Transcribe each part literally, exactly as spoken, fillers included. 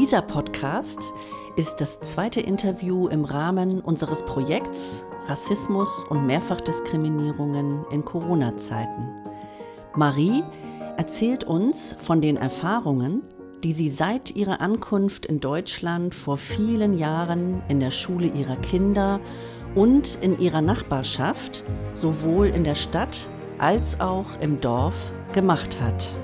Dieser Podcast ist das zweite Interview im Rahmen unseres Projekts Rassismus und Mehrfachdiskriminierungen in Coronazeiten. Marie erzählt uns von den Erfahrungen, die sie seit ihrer Ankunft in Deutschland vor vielen Jahren in der Schule ihrer Kinder und in ihrer Nachbarschaft, sowohl in der Stadt als auch im Dorf, gemacht hat.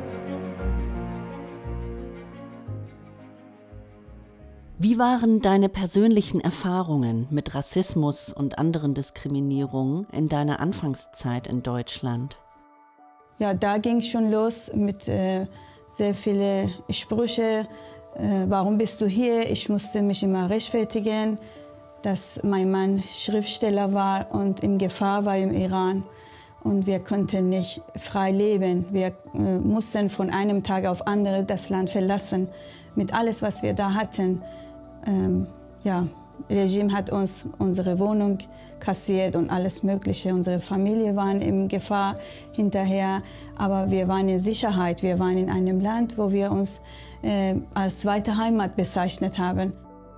Wie waren deine persönlichen Erfahrungen mit Rassismus und anderen Diskriminierungen in deiner Anfangszeit in Deutschland? Ja, da ging es schon los mit äh, sehr vielen Sprüchen. Äh, warum bist du hier? Ich musste mich immer rechtfertigen, dass mein Mann Schriftsteller war und in Gefahr war im Iran. Und wir konnten nicht frei leben. Wir äh, mussten von einem Tag auf den anderen das Land verlassen, mit alles, was wir da hatten. Ähm, ja, das Regime hat uns unsere Wohnung kassiert und alles Mögliche. Unsere Familie war in Gefahr hinterher, aber wir waren in Sicherheit. Wir waren in einem Land, wo wir uns äh, als zweite Heimat bezeichnet haben.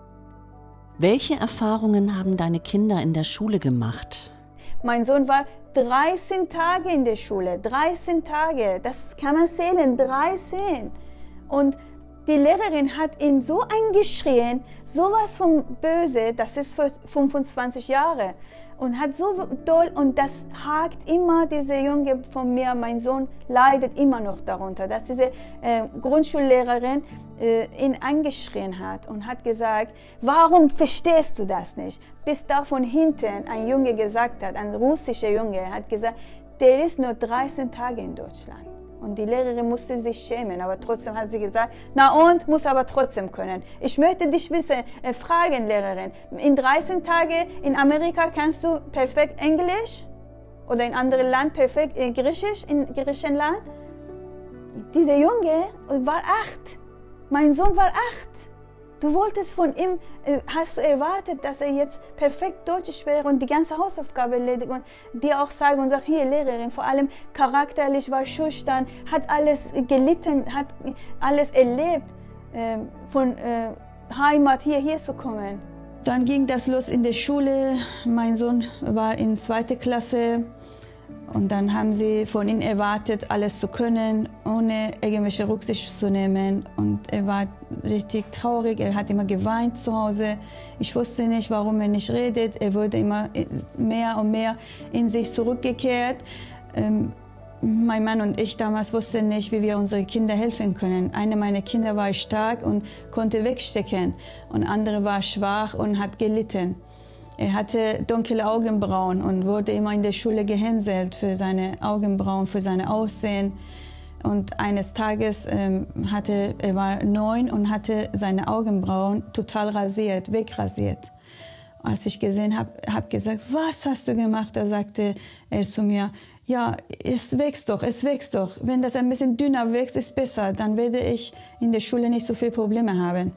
Welche Erfahrungen haben deine Kinder in der Schule gemacht? Mein Sohn war dreizehn Tage in der Schule. dreizehn Tage, das kann man zählen, dreizehn. Und die Lehrerin hat ihn so angeschrien, sowas von böse, das ist für fünfundzwanzig Jahre. Und hat so doll, und das hakt immer, diese Junge von mir, mein Sohn, leidet immer noch darunter, dass diese äh, Grundschullehrerin äh, ihn angeschrien hat und hat gesagt, warum verstehst du das nicht? Bis da von hinten ein Junge gesagt hat, ein russischer Junge, hat gesagt, der ist nur dreizehn Tage in Deutschland. Und die Lehrerin musste sich schämen, aber trotzdem hat sie gesagt, na und, muss aber trotzdem können. Ich möchte dich wissen, äh, fragen, Lehrerin, in dreizehn Tagen in Amerika kannst du perfekt Englisch? Oder in anderen Land perfekt äh, Griechisch, in Griechenland? Dieser Junge war acht, mein Sohn war acht. Du wolltest von ihm, äh, hast du erwartet, dass er jetzt perfekt Deutsch spricht und die ganze Hausaufgabe erledigt und dir auch sagen und sagt, hier Lehrerin, vor allem charakterlich war schüchtern, hat alles gelitten, hat alles erlebt, äh, von äh, Heimat hierher zu kommen. Dann ging das los in der Schule. Mein Sohn war in zweite Klasse. Und dann haben sie von ihm erwartet, alles zu können, ohne irgendwelche Rücksicht zu nehmen. Und er war richtig traurig, er hat immer geweint zu Hause. Ich wusste nicht, warum er nicht redet. Er wurde immer mehr und mehr in sich zurückgekehrt. Ähm, mein Mann und ich damals wussten nicht, wie wir unseren Kindern helfen können. Eine meiner Kinder war stark und konnte wegstecken. Und andere war schwach und hat gelitten. Er hatte dunkle Augenbrauen und wurde immer in der Schule gehänselt für seine Augenbrauen, für sein Aussehen. Und eines Tages ähm, hatte er war neun und hatte seine Augenbrauen total rasiert, wegrasiert. Als ich gesehen habe, habe gesagt, was hast du gemacht? Da sagte er zu mir, ja, es wächst doch, es wächst doch. Wenn das ein bisschen dünner wächst, ist besser. Dann werde ich in der Schule nicht so viele Probleme haben.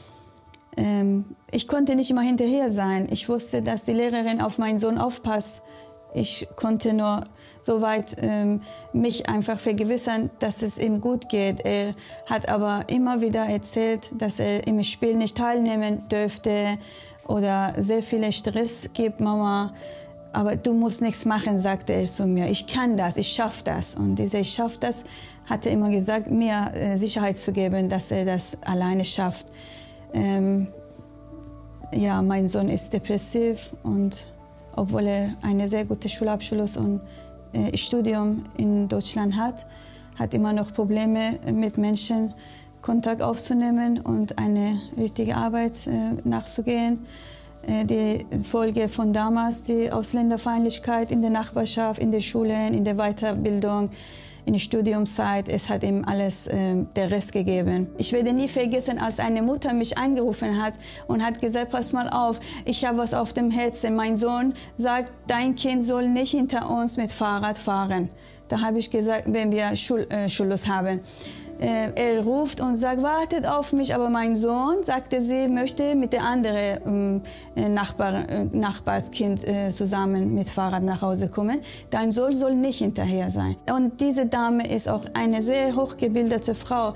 Ähm, ich konnte nicht immer hinterher sein. Ich wusste, dass die Lehrerin auf meinen Sohn aufpasst. Ich konnte nur so weit ähm, mich einfach vergewissern, dass es ihm gut geht. Er hat aber immer wieder erzählt, dass er im Spiel nicht teilnehmen dürfte oder sehr viel Stress gibt, Mama. Aber du musst nichts machen, sagte er zu mir. Ich kann das, ich schaffe das. Und dieser Ich schaffe das hat er immer gesagt, mir äh, Sicherheit zu geben, dass er das alleine schafft. Ähm, ja, mein Sohn ist depressiv und obwohl er einen sehr guten Schulabschluss und äh, Studium in Deutschland hat, hat immer noch Probleme mit Menschen Kontakt aufzunehmen und eine richtige Arbeit äh, nachzugehen. Äh, die Folge von damals, die Ausländerfeindlichkeit in der Nachbarschaft, in den Schulen, in der Weiterbildung, in der Studiumszeit, es hat ihm alles äh, der Rest gegeben. Ich werde nie vergessen, als eine Mutter mich angerufen hat und hat gesagt, pass mal auf, ich habe was auf dem Herzen. Mein Sohn sagt, dein Kind soll nicht hinter uns mit Fahrrad fahren. Da habe ich gesagt, wenn wir Schul äh, Schulschluss haben. Äh, er ruft und sagt, wartet auf mich, aber mein Sohn, sagte sie, möchte mit der anderen äh, Nachbar, äh, Nachbarskind äh, zusammen mit Fahrrad nach Hause kommen. Dein Sohn soll nicht hinterher sein. Und diese Dame ist auch eine sehr hochgebildete Frau.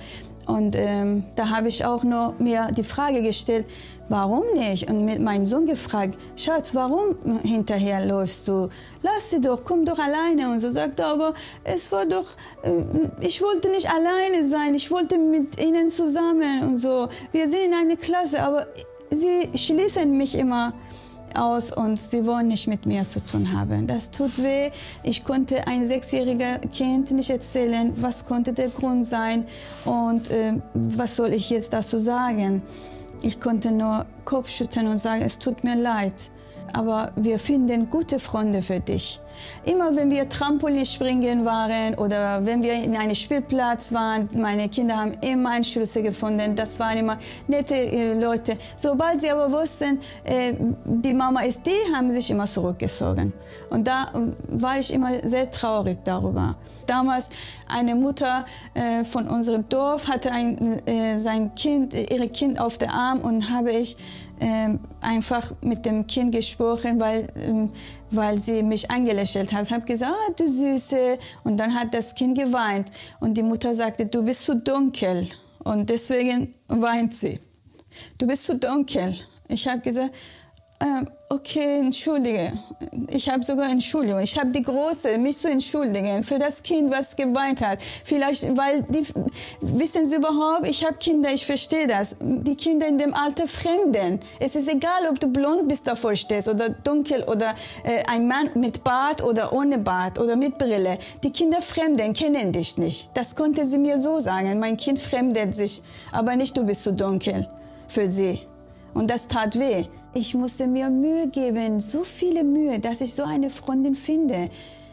Und ähm, da habe ich auch nur mir die Frage gestellt, warum nicht? Und mit meinem Sohn gefragt, Schatz, warum hinterher läufst du? Lass sie doch, komm doch alleine. Und so sagt er, aber es war doch, äh, ich wollte nicht alleine sein, ich wollte mit ihnen zusammen und so. Wir sind in einer Klasse, aber sie schließen mich immer aus und sie wollen nicht mit mir zu tun haben. Das tut weh. Ich konnte ein sechsjähriges Kind nicht erzählen, was konnte der Grund sein und äh, was soll ich jetzt dazu sagen. Ich konnte nur Kopf schütteln und sagen, es tut mir leid, aber wir finden gute Freunde für dich. Immer wenn wir Trampolinspringen waren oder wenn wir in einem Spielplatz waren, meine Kinder haben immer einen Schlüssel gefunden. Das waren immer nette äh, Leute. Sobald sie aber wussten, äh, die Mama ist die, haben sich immer zurückgezogen. Und da äh, war ich immer sehr traurig darüber. Damals eine Mutter äh, von unserem Dorf hatte ein, äh, sein Kind, äh, ihr Kind auf dem Arm und habe ich äh, einfach mit dem Kind gesprochen, weil, äh, weil sie mich angelächelt hat. Ich habe gesagt, ah, du Süße. Und dann hat das Kind geweint. Und die Mutter sagte, du bist zu dunkel. Und deswegen weint sie. Du bist zu dunkel. Ich habe gesagt, äh, okay, entschuldige. Ich habe sogar Entschuldigung. Ich habe die Große, mich zu entschuldigen für das Kind, was geweint hat. Vielleicht, weil die, wissen Sie überhaupt, ich habe Kinder, ich verstehe das. Die Kinder in dem Alter fremden. Es ist egal, ob du blond bist, davor stehst oder dunkel oder äh, ein Mann mit Bart oder ohne Bart oder mit Brille. Die Kinder fremden, kennen dich nicht. Das konnte sie mir so sagen. Mein Kind fremdet sich, aber nicht du bist zu dunkel für sie. Und das tat weh. Ich musste mir Mühe geben, so viele Mühe, dass ich so eine Freundin finde.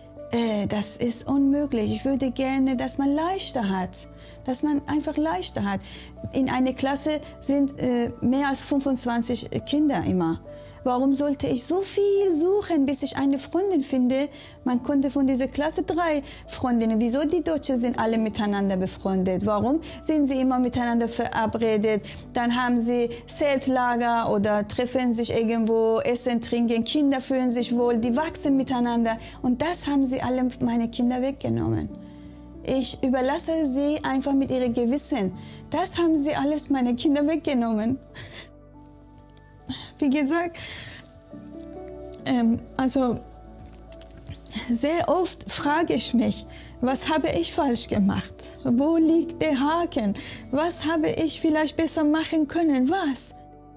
Äh, das ist unmöglich. Ich würde gerne, dass man leichter hat, dass man einfach leichter hat. In einer Klasse sind äh, mehr als fünfundzwanzig Kinder immer. Warum sollte ich so viel suchen, bis ich eine Freundin finde? Man konnte von dieser Klasse drei Freundinnen. Wieso die Deutschen sind alle miteinander befreundet? Warum sind sie immer miteinander verabredet? Dann haben sie Zeltlager oder treffen sich irgendwo, essen, trinken. Kinder fühlen sich wohl, die wachsen miteinander. Und das haben sie alle meine Kinder weggenommen. Ich überlasse sie einfach mit ihrem Gewissen. Das haben sie alles meine Kinder weggenommen. Wie gesagt, ähm, also sehr oft frage ich mich, was habe ich falsch gemacht? Wo liegt der Haken? Was habe ich vielleicht besser machen können? Was?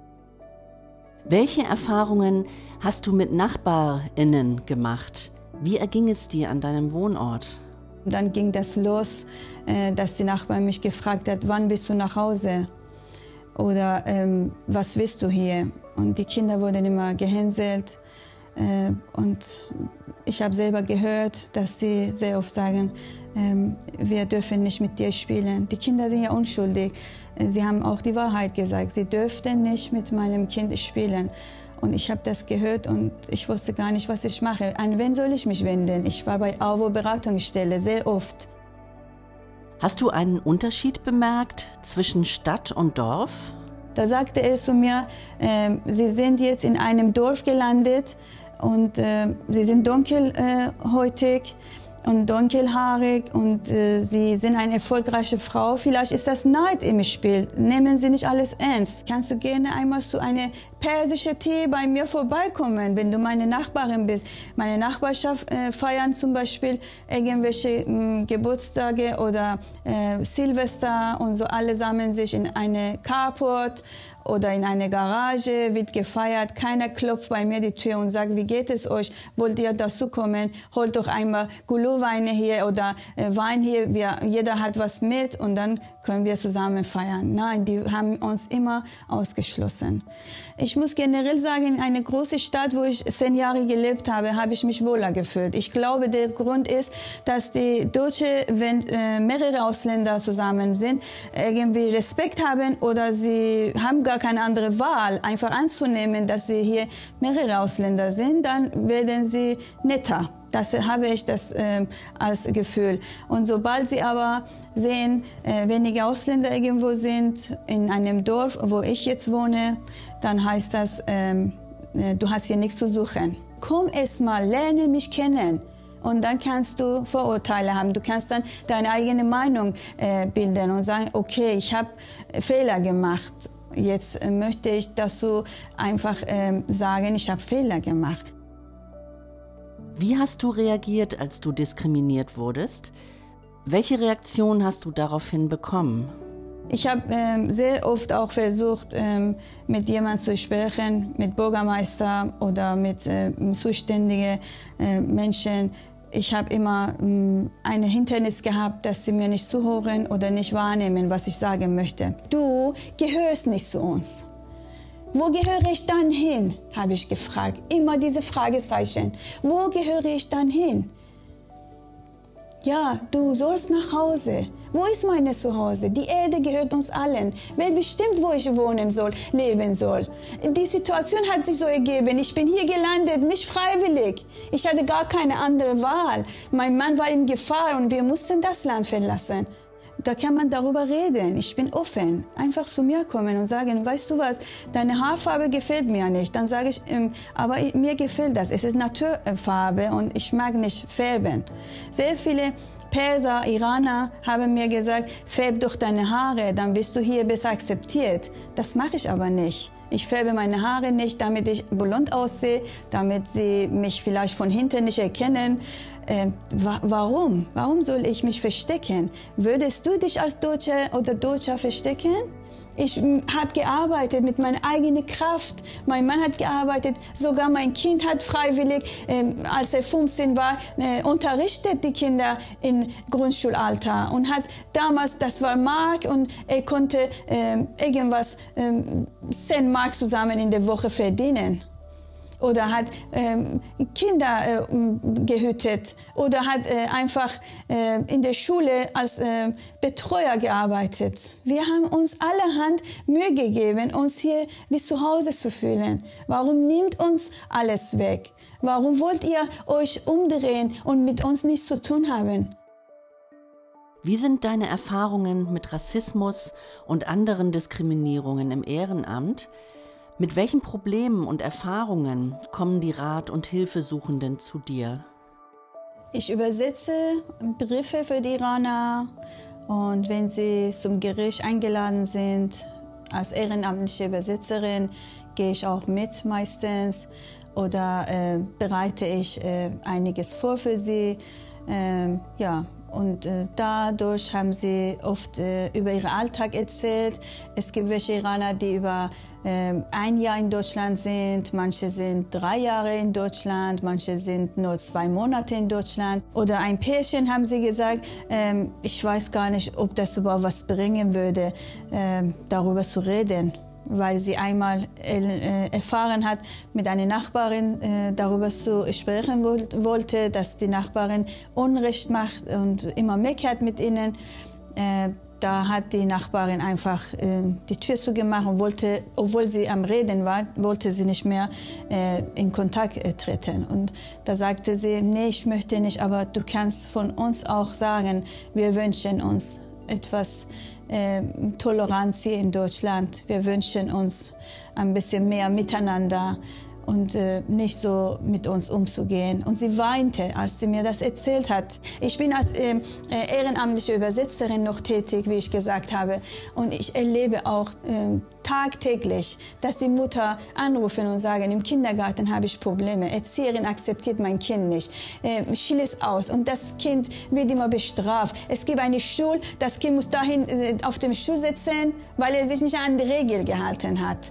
Welche Erfahrungen hast du mit NachbarInnen gemacht? Wie erging es dir an deinem Wohnort? Dann ging das los, äh, dass die Nachbarin mich gefragt hat, wann bist du nach Hause? Oder ähm, was willst du hier? Und die Kinder wurden immer gehänselt. Äh, und ich habe selber gehört, dass sie sehr oft sagen, ähm, wir dürfen nicht mit dir spielen. Die Kinder sind ja unschuldig. Sie haben auch die Wahrheit gesagt. Sie dürften nicht mit meinem Kind spielen. Und ich habe das gehört und ich wusste gar nicht, was ich mache. An wen soll ich mich wenden? Ich war bei A W O-Beratungsstelle sehr oft. Hast du einen Unterschied bemerkt zwischen Stadt und Dorf? Da sagte er zu mir, äh, Sie sind jetzt in einem Dorf gelandet und äh, Sie sind dunkelhäutig und dunkelhaarig und äh, Sie sind eine erfolgreiche Frau. Vielleicht ist das Neid im Spiel. Nehmen Sie nicht alles ernst. Kannst du gerne einmal zu einer persischen Tee bei mir vorbeikommen, wenn du meine Nachbarin bist. Meine Nachbarschaft äh, feiern zum Beispiel irgendwelche mh, Geburtstage oder äh, Silvester und so. Alle sammeln sich in eine Carport oder in eine Garage, wird gefeiert. Keiner klopft bei mir die Tür und sagt, wie geht es euch? Wollt ihr dazu kommen? Holt doch einmal Glühweine hier oder äh, Wein hier. Wir, jeder hat was mit und dann können wir zusammen feiern. Nein, die haben uns immer ausgeschlossen. Ich muss generell sagen, in einer großen Stadt, wo ich zehn Jahre gelebt habe, habe ich mich wohler gefühlt. Ich glaube, der Grund ist, dass die Deutschen, wenn äh, mehrere Ausländer zusammen sind, irgendwie Respekt haben oder sie haben gar keine andere Wahl, einfach anzunehmen, dass sie hier mehrere Ausländer sind, dann werden sie netter. Das habe ich das äh, als Gefühl. Und sobald sie aber sehen, äh, wenige Ausländer irgendwo sind, in einem Dorf, wo ich jetzt wohne, dann heißt das, ähm, äh, du hast hier nichts zu suchen. Komm erst mal, lerne mich kennen. Und dann kannst du Vorurteile haben. Du kannst dann deine eigene Meinung äh, bilden und sagen, okay, ich habe Fehler gemacht. Jetzt äh, möchte ich, dass du einfach äh, sagen, ich habe Fehler gemacht. Wie hast du reagiert, als du diskriminiert wurdest? Welche Reaktion hast du daraufhin bekommen? Ich habe ähm, sehr oft auch versucht, ähm, mit jemandem zu sprechen, mit Bürgermeister oder mit äh, zuständigen äh, Menschen. Ich habe immer ähm, ein Hindernis gehabt, dass sie mir nicht zuhören oder nicht wahrnehmen, was ich sagen möchte. Du gehörst nicht zu uns. Wo gehöre ich dann hin, habe ich gefragt. Immer diese Fragezeichen. Wo gehöre ich dann hin? Ja, du sollst nach Hause. Wo ist meine Zuhause? Die Erde gehört uns allen. Wer bestimmt, wo ich wohnen soll, leben soll? Die Situation hat sich so ergeben. Ich bin hier gelandet, nicht freiwillig. Ich hatte gar keine andere Wahl. Mein Mann war in Gefahr und wir mussten das Land verlassen. Da kann man darüber reden. Ich bin offen. Einfach zu mir kommen und sagen, weißt du was, deine Haarfarbe gefällt mir nicht. Dann sage ich, ähm, aber mir gefällt das. Es ist Naturfarbe und ich mag nicht färben. Sehr viele Perser, Iraner haben mir gesagt, färb doch deine Haare, dann bist du hier besser akzeptiert. Das mache ich aber nicht. Ich färbe meine Haare nicht, damit ich blond aussehe, damit sie mich vielleicht von hinten nicht erkennen. Äh, wa warum? Warum soll ich mich verstecken? Würdest du dich als Deutsche oder Deutscher verstecken? Ich habe gearbeitet mit meiner eigenen Kraft. Mein Mann hat gearbeitet, sogar mein Kind hat freiwillig, äh, als er fünfzehn war, äh, unterrichtet die Kinder im Grundschulalter und hat damals, das war Mark und er konnte äh, irgendwas, äh, zehn Mark zusammen in der Woche verdienen. Oder hat ähm, Kinder äh, gehütet oder hat äh, einfach äh, in der Schule als äh, Betreuer gearbeitet. Wir haben uns allerhand Mühe gegeben, uns hier wie zu Hause zu fühlen. Warum nimmt uns alles weg? Warum wollt ihr euch umdrehen und mit uns nichts zu tun haben? Wie sind deine Erfahrungen mit Rassismus und anderen Diskriminierungen im Ehrenamt? Mit welchen Problemen und Erfahrungen kommen die Rat- und Hilfesuchenden zu dir? Ich übersetze Briefe für die Iraner und wenn sie zum Gericht eingeladen sind, als ehrenamtliche Übersetzerin, gehe ich auch mit meistens oder äh, bereite ich äh, einiges vor für sie. Äh, ja. Und äh, dadurch haben sie oft äh, über ihren Alltag erzählt. Es gibt welche Iraner, die über äh, ein Jahr in Deutschland sind. Manche sind drei Jahre in Deutschland, manche sind nur zwei Monate in Deutschland. Oder ein Pärchen haben sie gesagt, äh, ich weiß gar nicht, ob das überhaupt was bringen würde, äh, darüber zu reden. Weil sie einmal äh, erfahren hat, mit einer Nachbarin äh, darüber zu sprechen wollte, dass die Nachbarin Unrecht macht und immer meckert mit ihnen. Äh, da hat die Nachbarin einfach äh, die Tür zugemacht und wollte, obwohl sie am Reden war, wollte sie nicht mehr äh, in Kontakt äh, treten. Und da sagte sie, nee, ich möchte nicht, aber du kannst von uns auch sagen, wir wünschen uns etwas äh, Toleranz hier in Deutschland. Wir wünschen uns ein bisschen mehr Miteinander und äh, nicht so mit uns umzugehen. Und sie weinte, als sie mir das erzählt hat. Ich bin als äh, ehrenamtliche Übersetzerin noch tätig, wie ich gesagt habe. Und ich erlebe auch äh, tagtäglich, dass die Mutter anrufen und sagen, im Kindergarten habe ich Probleme. Erzieherin akzeptiert mein Kind nicht. Äh, Schule ist aus und das Kind wird immer bestraft. Es gibt einen Stuhl, das Kind muss dahin äh, auf dem Stuhl sitzen, weil er sich nicht an die Regel gehalten hat.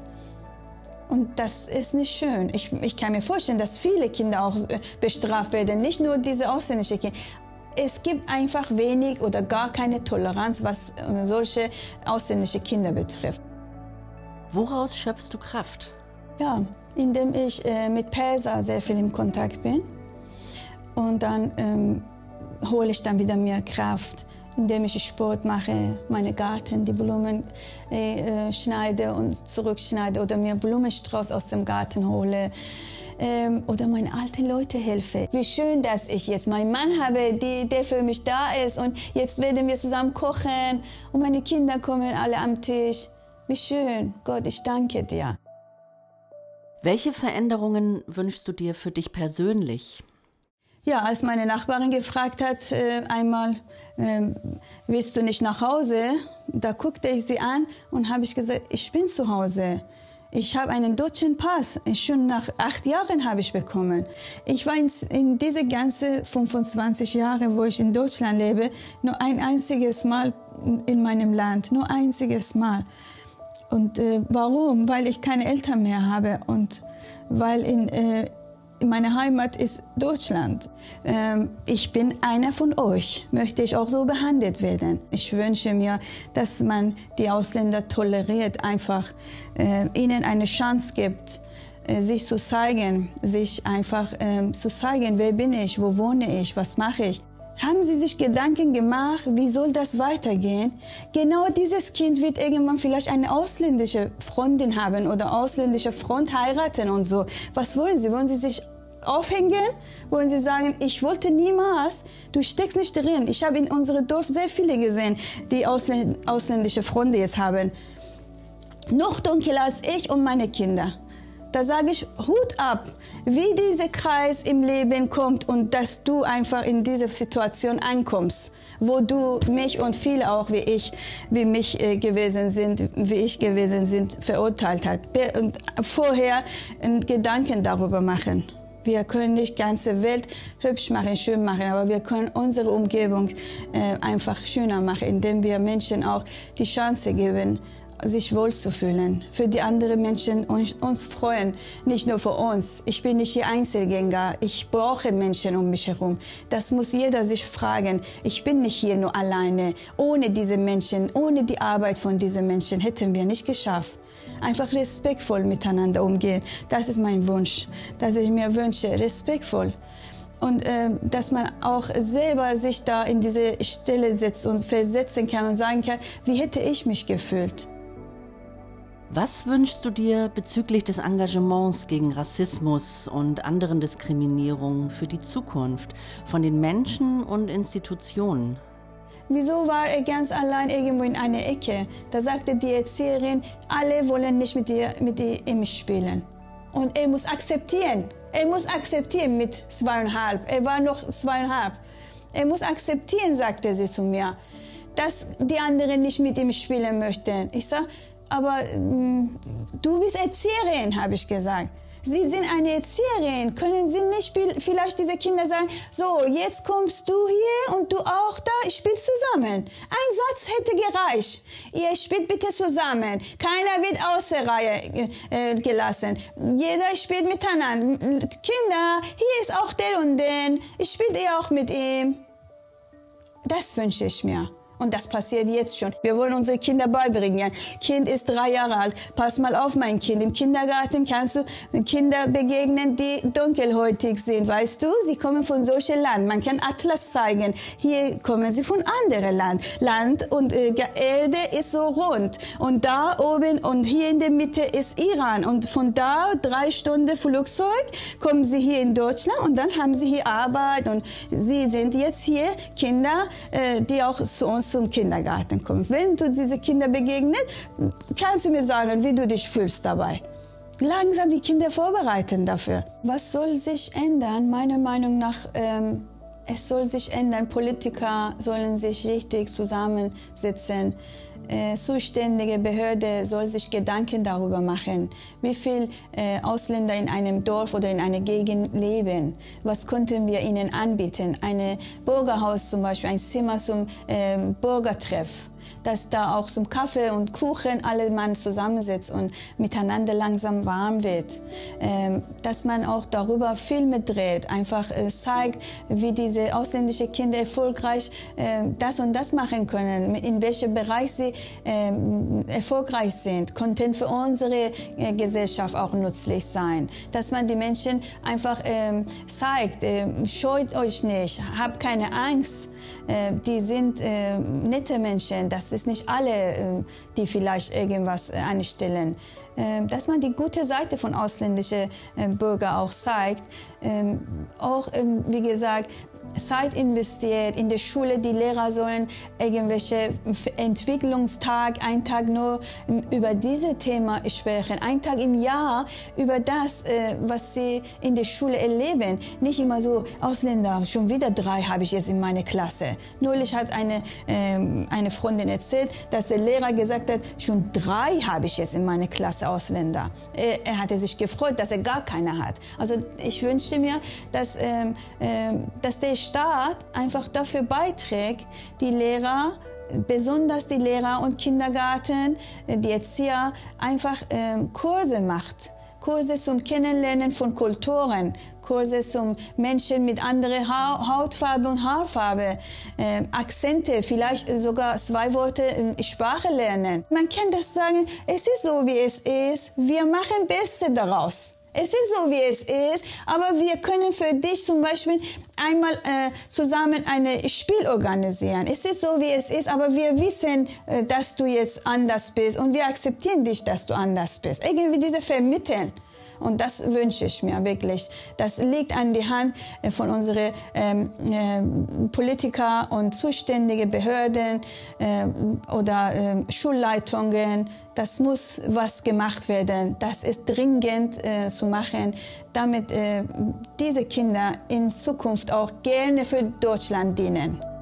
Und das ist nicht schön. Ich, ich kann mir vorstellen, dass viele Kinder auch bestraft werden, nicht nur diese ausländischen Kinder. Es gibt einfach wenig oder gar keine Toleranz, was solche ausländische Kinder betrifft. Woraus schöpfst du Kraft? Ja, indem ich äh, mit Perser sehr viel im Kontakt bin. Und dann ähm, hole ich dann wieder mehr Kraft, indem ich Sport mache, meine Garten, die Blumen äh, schneide und zurückschneide oder mir Blumenstrauß aus dem Garten hole ähm, oder meinen alten Leuten helfe. Wie schön, dass ich jetzt meinen Mann habe, die, der für mich da ist und jetzt werden wir zusammen kochen und meine Kinder kommen alle am Tisch. Wie schön. Gott, ich danke dir. Welche Veränderungen wünschst du dir für dich persönlich? Ja, als meine Nachbarin gefragt hat, äh, einmal, äh, willst du nicht nach Hause? Da guckte ich sie an und habe ich gesagt, ich bin zu Hause. Ich habe einen deutschen Pass. Schon nach acht Jahren habe ich bekommen. Ich war in, in diese ganzen fünfundzwanzig Jahre, wo ich in Deutschland lebe, nur ein einziges Mal in meinem Land. Nur ein einziges Mal. Und äh, warum? Weil ich keine Eltern mehr habe und weil in, äh, meine Heimat ist Deutschland. Ähm, ich bin einer von euch, möchte ich auch so behandelt werden. Ich wünsche mir, dass man die Ausländer toleriert, einfach äh, ihnen eine Chance gibt, äh, sich zu zeigen, sich einfach äh, zu zeigen, wer bin ich, wo wohne ich, was mache ich. Haben Sie sich Gedanken gemacht, wie soll das weitergehen? Genau dieses Kind wird irgendwann vielleicht eine ausländische Freundin haben oder ausländische Freund heiraten und so. Was wollen Sie? Wollen Sie sich aufhängen? Wollen Sie sagen, ich wollte niemals, du steckst nicht drin. Ich habe in unserem Dorf sehr viele gesehen, die ausländische Freunde jetzt haben. Noch dunkler als ich und meine Kinder. Da sage ich, Hut ab, wie dieser Kreis im Leben kommt und dass du einfach in diese Situation ankommst, wo du mich und viele auch wie ich, wie mich äh, gewesen sind, wie ich gewesen sind, verurteilt hat. Und vorher einen Gedanken darüber machen. Wir können nicht die ganze Welt hübsch machen, schön machen, aber wir können unsere Umgebung äh, einfach schöner machen, indem wir Menschen auch die Chance geben, sich wohlzufühlen, für die anderen Menschen uns, uns freuen, nicht nur für uns. Ich bin nicht hier Einzelgänger, ich brauche Menschen um mich herum. Das muss jeder sich fragen. Ich bin nicht hier nur alleine. Ohne diese Menschen, ohne die Arbeit von diesen Menschen hätten wir nicht geschafft. Einfach respektvoll miteinander umgehen. Das ist mein Wunsch, dass ich mir wünsche, respektvoll. Und äh, dass man auch selber sich da in diese Stelle setzt und versetzen kann und sagen kann, wie hätte ich mich gefühlt. Was wünschst du dir bezüglich des Engagements gegen Rassismus und anderen Diskriminierungen für die Zukunft von den Menschen und Institutionen? Wieso war er ganz allein irgendwo in einer Ecke? Da sagte die Erzieherin, alle wollen nicht mit, ihr, mit ihm spielen. Und er muss akzeptieren. Er muss akzeptieren mit zweieinhalb. Er war noch zweieinhalb. Er muss akzeptieren, sagte sie zu mir, dass die anderen nicht mit ihm spielen möchten. Ich sage, aber mh, du bist Erzieherin, habe ich gesagt. Sie sind eine Erzieherin. Können Sie nicht vielleicht diese Kinder sagen, so, jetzt kommst du hier und du auch da, ich spiele zusammen. Ein Satz hätte gereicht. Ihr spielt bitte zusammen. Keiner wird außer Reihe äh, gelassen. Jeder spielt miteinander. Kinder, hier ist auch der und den. Ich spiele ihr auch mit ihm. Das wünsche ich mir. Und das passiert jetzt schon. Wir wollen unsere Kinder beibringen. Kind ist drei Jahre alt. Pass mal auf, mein Kind. Im Kindergarten kannst du Kinder begegnen, die dunkelhäutig sind. Weißt du, sie kommen von solchen Land. Man kann Atlas zeigen. Hier kommen sie von anderen Land. Land und äh, Erde ist so rund. Und da oben und hier in der Mitte ist Iran. Und von da drei Stunden Flugzeug kommen sie hier in Deutschland und dann haben sie hier Arbeit. Und sie sind jetzt hier Kinder, äh, die auch zu uns zum Kindergarten kommen. Wenn du diese Kinder begegnest, kannst du mir sagen, wie du dich fühlst dabei. Langsam die Kinder vorbereiten dafür. Was soll sich ändern? Meiner Meinung nach, ähm, es soll sich ändern. Politiker sollen sich richtig zusammensetzen. Äh, zuständige Behörde soll sich Gedanken darüber machen, wie viele äh, Ausländer in einem Dorf oder in einer Gegend leben. Was könnten wir ihnen anbieten? Ein Bürgerhaus zum Beispiel, ein Zimmer zum äh, Bürgertreff, dass da auch zum Kaffee und Kuchen alle Mann zusammensitzt und miteinander langsam warm wird. Ähm, dass man auch darüber Filme dreht, einfach äh, zeigt, wie diese ausländischen Kinder erfolgreich äh, das und das machen können, in welchem Bereich sie äh, erfolgreich sind, könnten für unsere äh, Gesellschaft auch nützlich sein. Dass man die Menschen einfach äh, zeigt, äh, scheut euch nicht, habt keine Angst, äh, die sind äh, nette Menschen. Das ist nicht alle, die vielleicht irgendwas anstellen. dass man die gute Seite von ausländischen Bürgern auch zeigt. Auch, wie gesagt, Zeit investiert in der Schule. Die Lehrer sollen irgendwelche Entwicklungstag, einen Tag nur über diese Thema sprechen, einen Tag im Jahr über das, was sie in der Schule erleben. Nicht immer so, Ausländer, schon wieder drei habe ich jetzt in meiner Klasse. Neulich hat eine, eine Freundin erzählt, dass der Lehrer gesagt hat, schon drei habe ich jetzt in meiner Klasse Ausländer. Er, er hatte sich gefreut, dass er gar keine hat. Also ich wünschte mir, dass, ähm, ähm, dass der Staat einfach dafür beiträgt, die Lehrer, besonders die Lehrer und Kindergarten, die Erzieher, einfach ähm, Kurse macht. Kurse zum Kennenlernen von Kulturen, Kurse zum Menschen mit anderer ha Hautfarbe und Haarfarbe, äh, Akzente, vielleicht sogar zwei Worte in Sprache lernen. Man kann das sagen, es ist so, wie es ist, wir machen das Beste daraus. Es ist so, wie es ist, aber wir können für dich zum Beispiel einmal äh, zusammen ein Spiel organisieren. Es ist so, wie es ist, aber wir wissen, äh, dass du jetzt anders bist und wir akzeptieren dich, dass du anders bist. Irgendwie diese vermitteln. Und das wünsche ich mir wirklich. Das liegt an die Hand von unseren ähm, äh, Politikern und zuständigen Behörden äh, oder äh, Schulleitungen. Das muss was gemacht werden. Das ist dringend äh, zu machen, damit äh, diese Kinder in Zukunft auch gerne für Deutschland dienen.